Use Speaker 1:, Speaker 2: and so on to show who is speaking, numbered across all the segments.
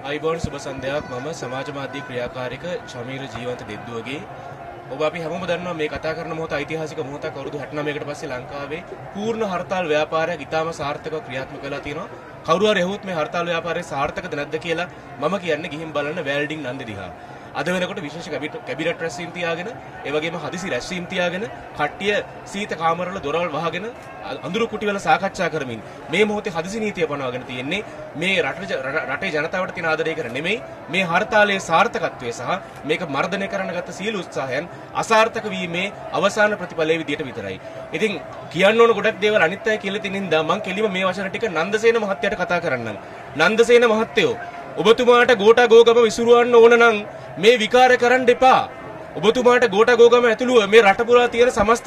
Speaker 1: අයිබෝන් සුබ සන්ධ්‍යාවක්. මම සමාජ මාධ්‍ය ක්‍රියාකාරික චමීර ජීවන්ත දෙද්දුවගේ. ඔබ අපි හැමෝම දන්නවා මේ කතා කරන මොහොත ඓතිහාසික මොහොතක්. අවුරුදු 69කට පස්සේ ලංකාවේ පූර්ණ හර්තාල් ව්‍යාපාරයක් ඉතාම සාර්ථකව ක්‍රියාත්මක වෙලා තියෙනවා. කවුරු හරි එහුවොත් මේ හර්තාල් ව්‍යාපාරය සාර්ථකද නැද්ද කියලා මම කියන්නේ ගිහින් බලන්න වැල්ඩින් නන්දේ දිහා. අද වෙනකොට විශේෂ කැබිනට් රැස්වීම් තියාගෙන ඒ වගේම හදිසි රැස්වීම් තියාගෙන කට්ටිය සීත කාමරවල දොරවල් වහගෙන අඳුරු කුටි වල සාකච්ඡා කරමින් මේ මොහොතේ හදිසි නීතිය පනවගෙන තියෙන්නේ මේ රටේ ජනතාවට තියෙන ආදරය කර නෙමෙයි මේ හර්තාලයේ සාර්ථකත්වය සහ මේක මර්ධනය කරන්න ගත්ත සියලු උත්සාහයන් අසාර්ථක වීමේ අවසාන ප්‍රතිඵලයේ විදියට විතරයි. ඉතින් කියන්න ඕන ගොඩක් දේවල් අනිත් අය කියලා තියෙන හින්දා මම කෙලිම මේ වචන ටික නන්දසේන මහත්තයාට කතා කරන්නම්. නන්දසේන මහත්තයෝ ඔබතුමාට ගෝඨා ගෝගම විසිරුවන්න ඕන නම් මේ විකාර කරන්න එපා. ඔබතුමාට ගෝඨා ගෝගම ඇතුළුව මේ රට පුරා තියෙන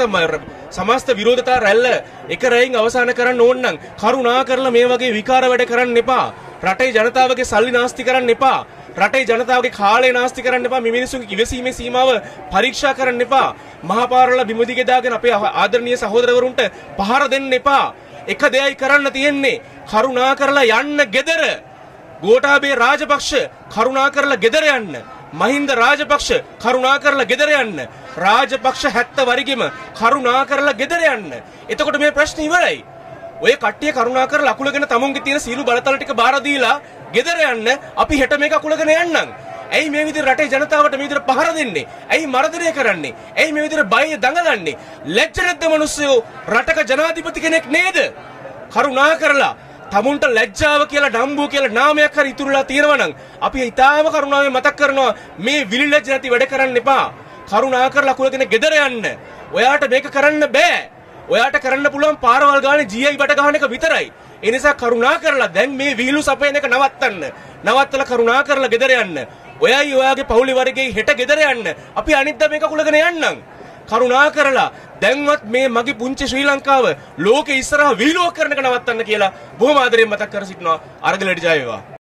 Speaker 1: සමස්ත විරෝධතා රැල්ල එක රැයින් අවසන් කරන්න ඕන නම් කරුණා කරලා මේ වගේ විකාර වැඩ කරන්න එපා. රටේ ජනතාවගේ සල්ලි නාස්ති කරන්න එපා. රටේ ජනතාවගේ කාලය නාස්ති කරන්න එපා. මේ මිනිස්සුන්ගේ ඉවසීමේ සීමාව පරීක්ෂා කරන්න එපා. මහපාරවල බිම දිගේ දාගෙන අපේ ආදරණීය සහෝදරවරුන්ට පහර දෙන්න එපා. එක දෙයයි කරන්න තියෙන්නේ. කරුණා කරලා යන්න ගෙදර. ගෝඨාභය රාජපක්ෂ කරුණා කරලා ගෙදර යන්න. මහින්ද රාජපක්ෂ කරුණා කරලා ගෙදර යන්න. රාජපක්ෂ 70 වරිගෙම කරුණා කරලා ගෙදර යන්න. එතකොට මේ ප්‍රශ්නේ ඉවරයි. ඔය කට්ටිය කරුණා කරලා අකුලගෙන තමුන්ගේ තියෙන සීළු බලතල ටික බාර දීලා ගෙදර යන්න. අපි හෙට මේක අකුලගෙන යන්නම්. ඇයි මේ විදිහට රටේ ජනතාවට මේ විදිහට පහර දෙන්නේ? ඇයි මර්ධනය කරන්නේ? ඇයි මේ විදිහට බය දඟලන්නේ? ලැජ්ජ නැද්ද මිනිස්සුયો? රටක ජනාධිපති කෙනෙක් නේද? කරුණා කරලා තමුන්ට ලැජ්ජාව කියලා ඩම්බුව කියලා නාමයක් හරි ඉතුරුලා තියෙනවා නම් අපි ඊටාම කරුණාවෙන් මතක් කරනවා මේ විලිලැජ්ජ නැති වැඩ කරන්න එපා. කරුණා කරලා අකුලගෙන ගෙදර යන්න. ඔයාට මේක කරන්න බෑ. ඔයාට කරන්න පුළුවන් පාරවල් ගානේ GI බට ගහන එක විතරයි. ඒ නිසා කරුණා කරලා දැන් මේ විහිළු සපයන එක නවත්තන්න. නවත්තලා කරුණා කරලා ගෙදර යන්න. ඔයයි ඔයාගේ පවුලේ වර්ගයේ හෙට ගෙදර යන්න. අපි අනිද්දා මේක අකුලගෙන යන්නම්. කරුණා කරලා දැන්වත් මේ මගේ පුංචි ශ්‍රී ලංකාව ලෝකෙ ඉස්සරහා විහිළුවක් කරන එක නවත්තන්න කියලා බොහොම ආදරෙන් මතක් කර සිටිනවා. අරගලට ජය වේවා.